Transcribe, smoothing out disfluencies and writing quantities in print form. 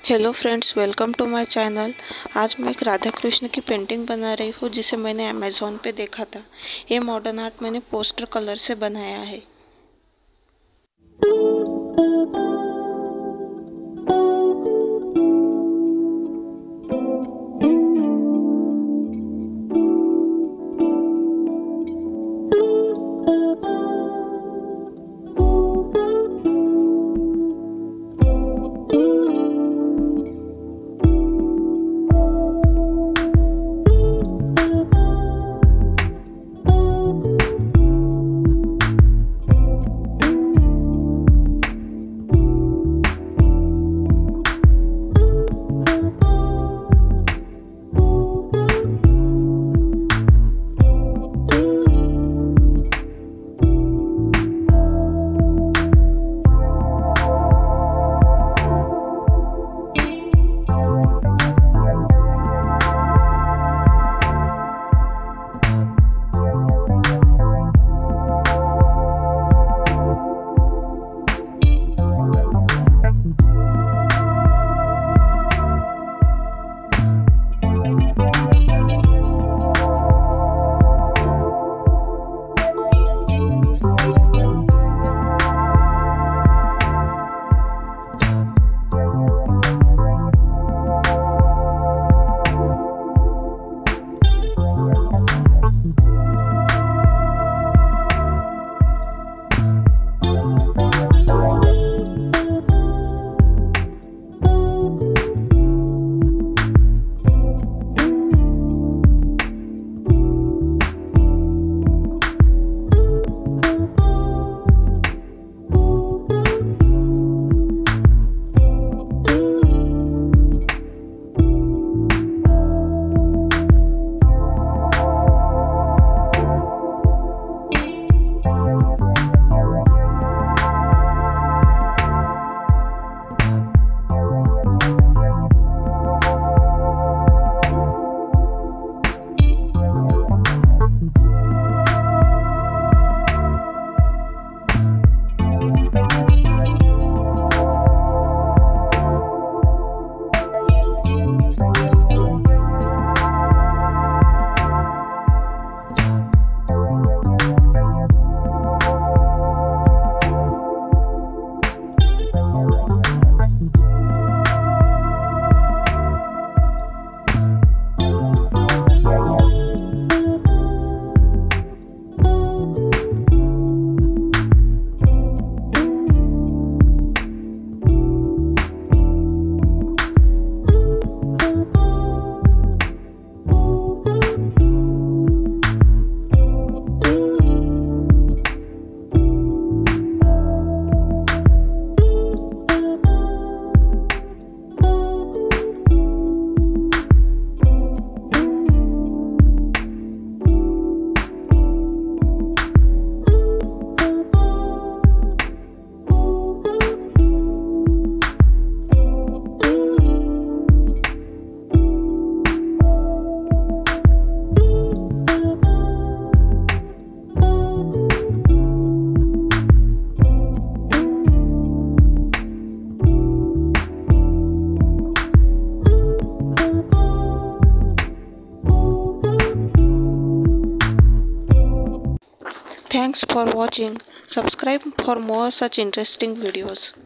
Hello friends, welcome to my channel. आज मैं एक राधा कृष्ण की पेंटिंग बना रही हूँ जिसे मैंने अमेज़ॉन पे देखा था। ये मॉडर्न आर्ट मैंने पोस्टर कलर से बनाया है। Thanks for watching. Subscribe for more such interesting videos.